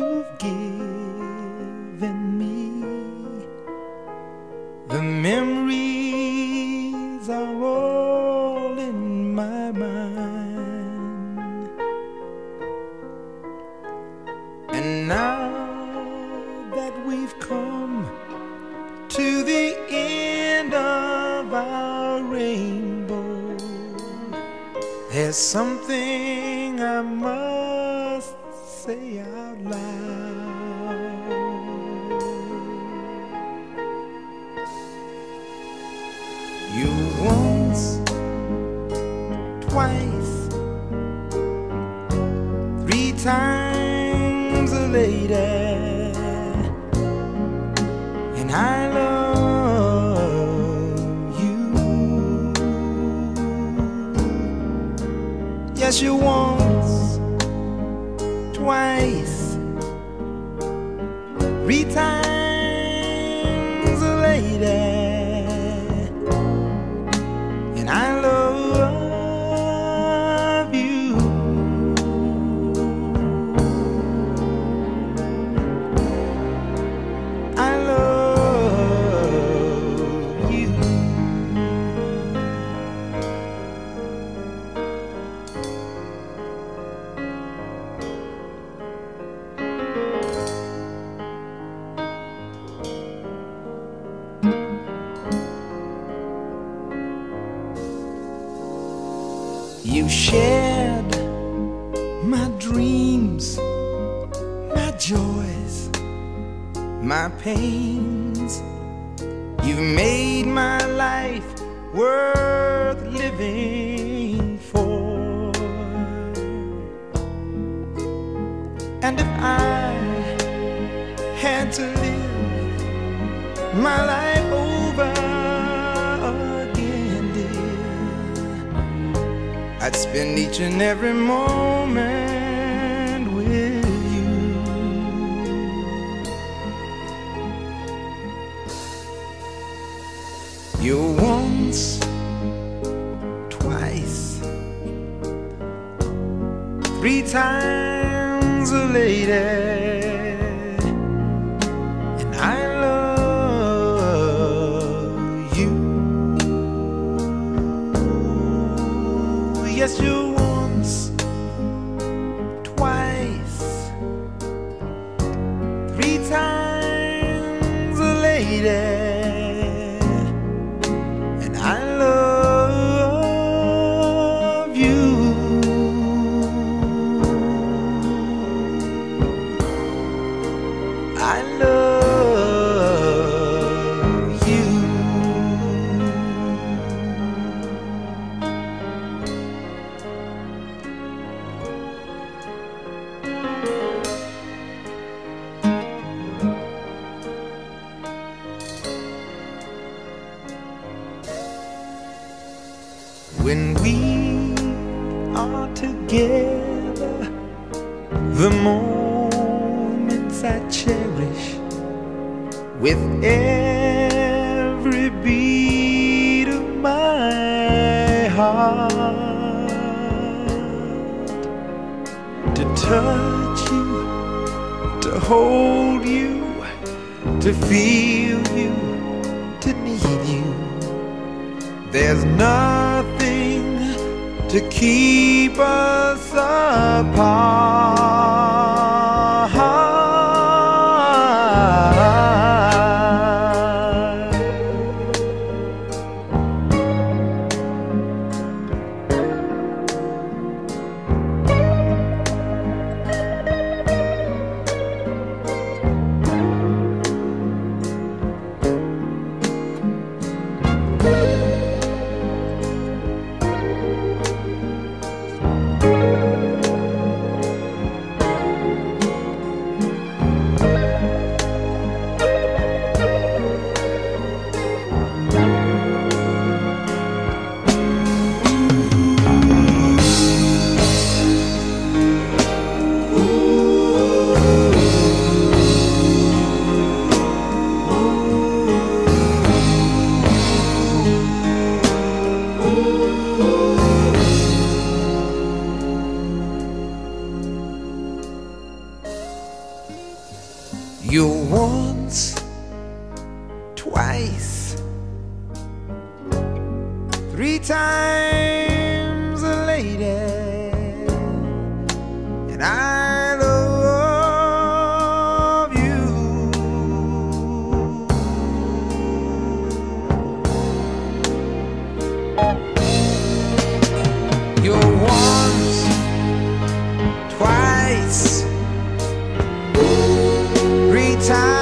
you've given me. The memories are all in my mind, and now that we've come to the end of our rainbow, there's something I must say out loud. You once, twice, 3 times a lady, and I love you. Yes, you once, twice, 3 times a lady, and I love you. I love you. You shared my dreams, my joys, my pains. You've made my life worth living for. And if I had to live my life over again, dear, I'd spend each and every moment with you. You're once, twice, 3 times a lady, and I love you. Yes, you're once, twice, 3 times a lady, and I love you. I love you. When we are together, the moments I cherish with every beat of my heart. To touch you, to hold you, to feel you, to need you. There's nothing to keep us apart. You're once, twice, three times a lady, and I love you. You're once, twice, three times